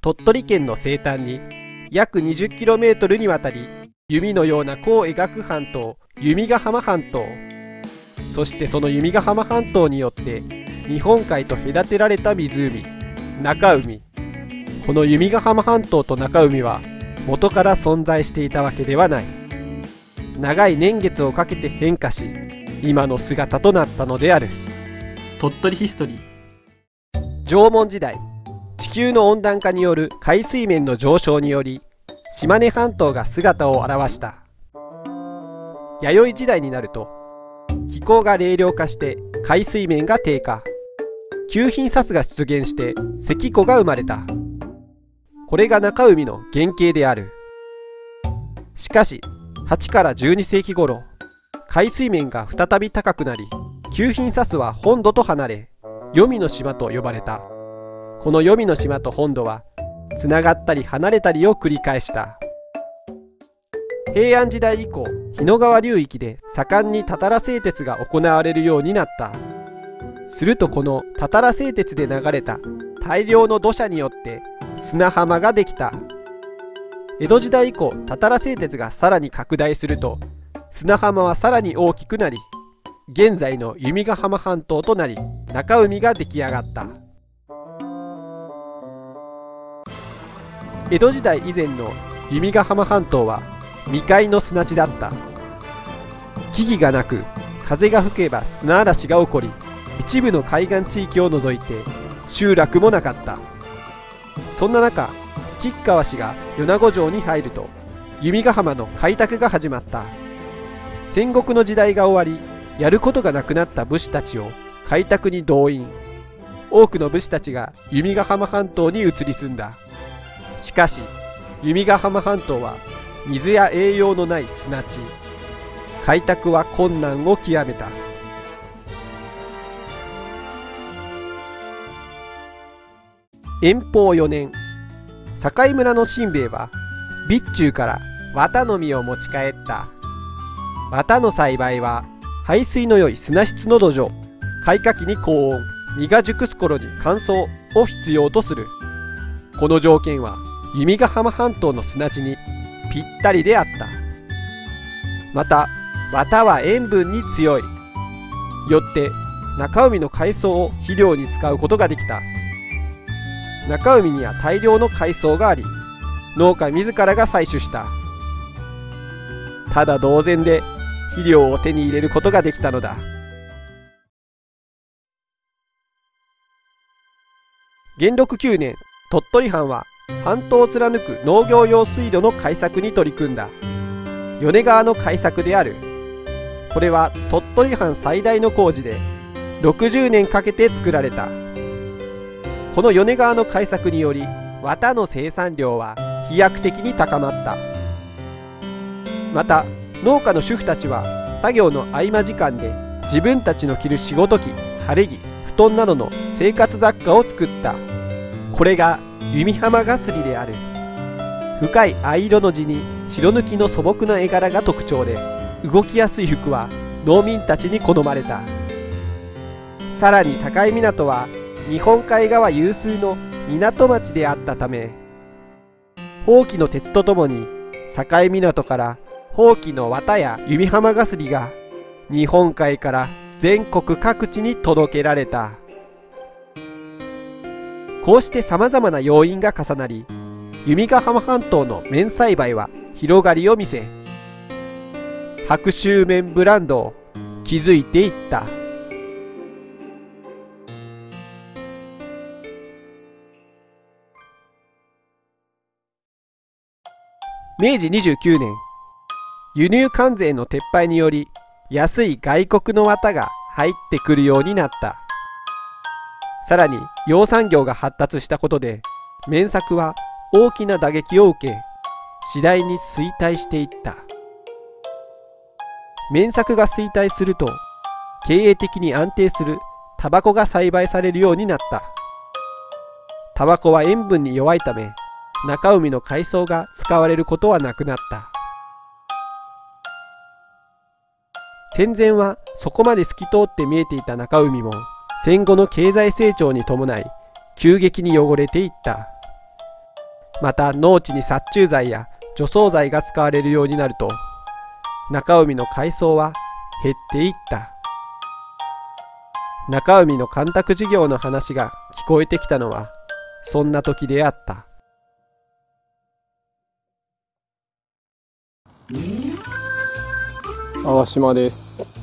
鳥取県の西端に約 20km にわたり弓のような弧を描く半島、弓ヶ浜半島。そしてその弓ヶ浜半島によって日本海と隔てられた湖、中海。この弓ヶ浜半島と中海は元から存在していたわけではない。長い年月をかけて変化し、今の姿となったのである。 鳥取ヒストリー。 縄文時代、地球の温暖化による海水面の上昇により島根半島が姿を現した。弥生時代になると気候が冷涼化して海水面が低下、吸貧砂が出現して関湖が生まれた。これが中海の原型である。しかし8から12世紀頃、海水面が再び高くなり、吸貧砂は本土と離れ黄泉の島と呼ばれた。この黄泉の島と本土はつながったり離れたりを繰り返した。平安時代以降、日野川流域で盛んにたたら製鉄が行われるようになった。するとこのたたら製鉄で流れた大量の土砂によって砂浜ができた。江戸時代以降、たたら製鉄がさらに拡大すると砂浜はさらに大きくなり、現在の弓ヶ浜半島となり中海が出来上がった。江戸時代以前の弓ヶ浜半島は未開の砂地だった。木々がなく、風が吹けば砂嵐が起こり、一部の海岸地域を除いて集落もなかった。そんな中、吉川氏が米子城に入ると弓ヶ浜の開拓が始まった。戦国の時代が終わり、やることがなくなった武士たちを開拓に動員。多くの武士たちが弓ヶ浜半島に移り住んだ。しかし弓ヶ浜半島は水や栄養のない砂地。開拓は困難を極めた。延宝4年、境村の新兵衛は備中から綿の実を持ち帰った。綿の栽培は排水の良い砂質の土壌、開花期に高温、実が熟す頃に乾燥を必要とする。この条件は弓ヶ浜半島の砂地にぴったりであった。また綿は塩分に強い。よって中海の海藻を肥料に使うことができた。中海には大量の海藻があり、農家自らが採取した。ただ同然で肥料を手に入れることができたのだ。元禄9年、鳥取藩は半島を貫く農業用水路の開削に取り組んだ。米川の開削である。これは鳥取藩最大の工事で60年かけて作られた。この米川の開削により綿の生産量は飛躍的に高まった。また農家の主婦たちは作業の合間時間で自分たちの着る仕事着、晴れ着、布団などの生活雑貨を作った。これが弓浜がすりである。深い藍色の地に白抜きの素朴な絵柄が特徴で、動きやすい服は農民たちに好まれた。さらに境港は日本海側有数の港町であったため、宝器の鉄とともに境港から宝器の綿や弓浜がすりが日本海から全国各地に届けられた。こうしてさまざまな要因が重なり、弓ヶ浜半島の綿栽培は広がりを見せ、白州綿ブランドを築いていった。明治29年、輸入関税の撤廃により安い外国の綿が入ってくるようになった。さらに養蚕業が発達したことで綿作は大きな打撃を受け、次第に衰退していった。綿作が衰退すると経営的に安定するタバコが栽培されるようになった。タバコは塩分に弱いため中海の海藻が使われることはなくなった。戦前はそこまで透き通って見えていた中海も戦後の経済成長に伴い急激に汚れていった。 また農地に殺虫剤や除草剤が使われるようになると、中海の海藻は減っていった。中海の干拓事業の話が聞こえてきたのはそんな時であった。 淡島です。